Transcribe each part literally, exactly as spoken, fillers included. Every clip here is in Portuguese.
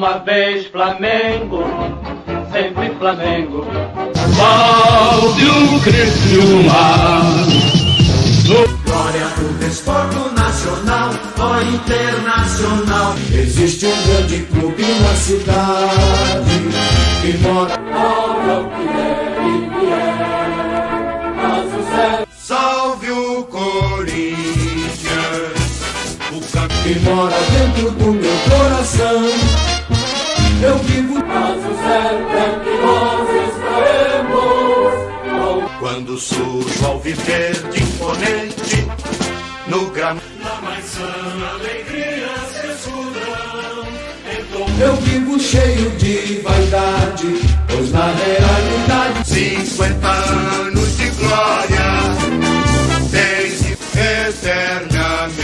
uma vez Flamengo, sempre Flamengo. Salve o Criciúma! Glória do desporto nacional, ó internacional. Existe um grande clube na cidade que mora. Salve o Corinthians, o campo que mora dentro do meu coração. Eu vivo quando surge ao viver de imponente no gramado. Na maçã, alegrias ressurgirão. Eu vivo cheio de vaidade, pois na realidade cinquenta anos de glória desde eternamente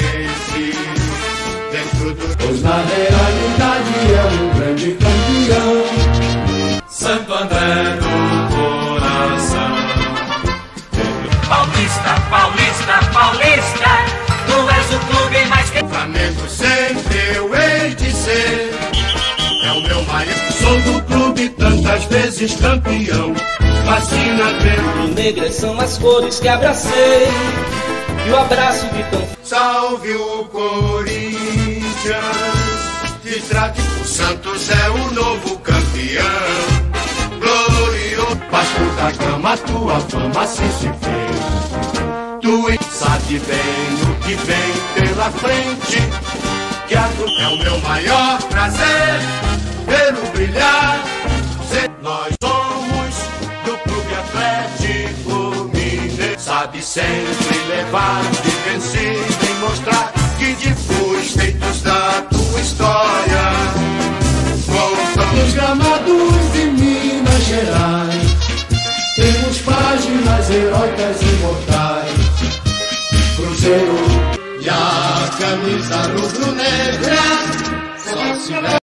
dentro do. Pois na realidade é um grande campeão. Santo André do coração. Paulista, Paulista, Paulista, tu és o clube mais que... Flamengo sempre eu hei de ser. É o meu maior. Sou do clube tantas vezes campeão. Fascina ver. Negras são as cores que abracei e o abraço de tão. Salve o Corinthians, que trate o Santos é o novo campeão. Glorioso, Vasco da Gama, tua fama se se fez. Tu sabe bem o que vem pela frente, que a tu é o meu maior prazer, vê-lo brilhar. Nós somos do Clube Atlético Mineiro. Sabe sempre levar de vencido e mostrar que depois feitos da tua história contam os gramados de Minas Gerais. Temos páginas heróicas imortais. Cruzeiro e a camisa rubro-negra só se vê.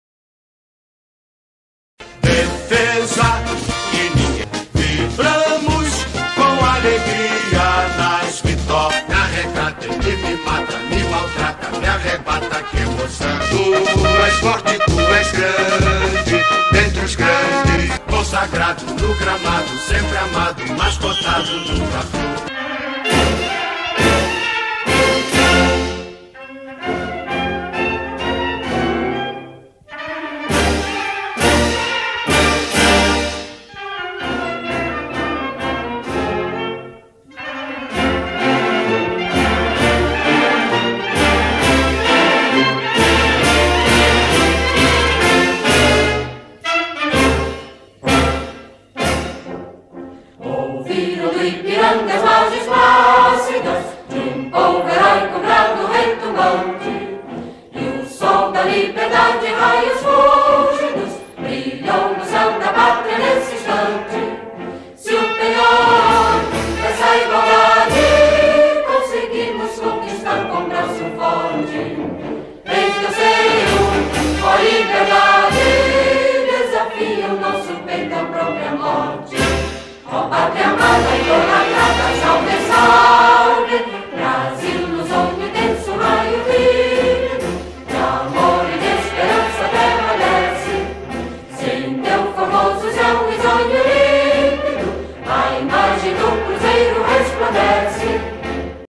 Defesa que ninguém. Vibramos com alegria nas vitórias. Me arrecata, ele me mata, me maltrata, me arrebata, que emoção. Tu és forte, tu és grande, dentre os grandes. Consagrado no gramado, sempre amado, mascotado no café. Ó pátria amada e